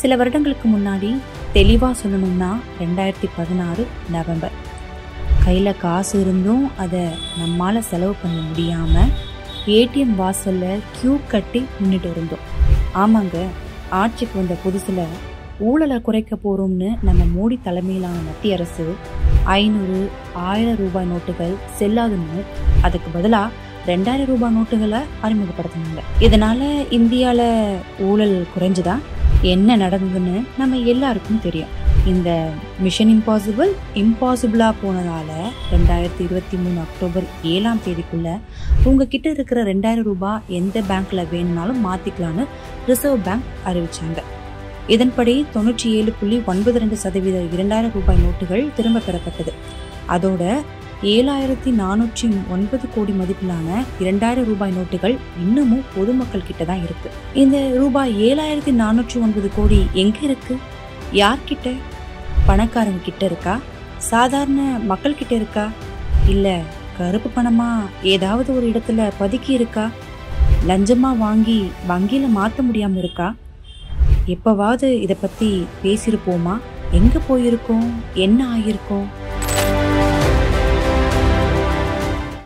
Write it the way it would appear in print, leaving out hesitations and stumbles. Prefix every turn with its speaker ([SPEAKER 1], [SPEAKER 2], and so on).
[SPEAKER 1] சில வருடங்களுக்கு முன்னாடி தெளிவாக சொல்லணும்னா 2016 நவம்பர். கையில் காசு இருந்தும் அதை நம்மால் செலவு பண்ண முடியாமல் ஏடிஎம் வாசலில் கியூ கட்டி நின்றுட்டு இருந்தோம். ஆமாங்க, ஆட்சிக்கு வந்த புதுசில் ஊழலை குறைக்க போகிறோம்னு நம்ம மோடி தலைமையிலான மத்திய அரசு 500, 1000 ரூபாய் நோட்டுகள் செல்லாதுன்னு அதுக்கு பதிலாக 2000 ரூபாய் நோட்டுகளை அறிமுகப்படுத்தினாங்க. இதனால இந்தியாவில் ஊழல் குறைஞ்சுதா? என்ன நடந்ததுன்னு நம்ம எல்லாருக்கும் தெரியும். இந்த மிஷன் இம்பாசிபிளா போனதால 2023 அக்டோபர் 7ஆம் தேதிக்குள்ள உங்ககிட்ட இருக்கிற 2000 ரூபாய் எந்த பேங்க்ல வேணும்னாலும் மாத்திக்கலான்னு ரிசர்வ் பேங்க் அறிவிச்சாங்க. இதன்படி 97.92% 2000 ரூபாய் நோட்டுகள் திரும்ப பெறப்பட்டது. அதோட 7409 கோடி மதிப்பிலான 2000 ரூபாய் நோட்டுகள் இன்னமும் பொதுமக்கள் கிட்ட தான் இருக்கு. இந்த ரூபாய் 7409 கோடி எங்க இருக்கு? யார்கிட்ட? பணக்காரங்க கிட்ட இருக்கா? சாதாரண மக்கள் கிட்ட இருக்கா? இல்ல கருப்பு பணமா ஏதாவது ஒரு இடத்துல பதுக்கி இருக்கா? லஞ்சமா வாங்கி வங்கியில மாற்ற முடியாம இருக்கா? எப்பவாவது இதை பத்தி பேசியிருப்போமா? எங்க போயிருக்கோம்? என்ன ஆகியிருக்கோம்?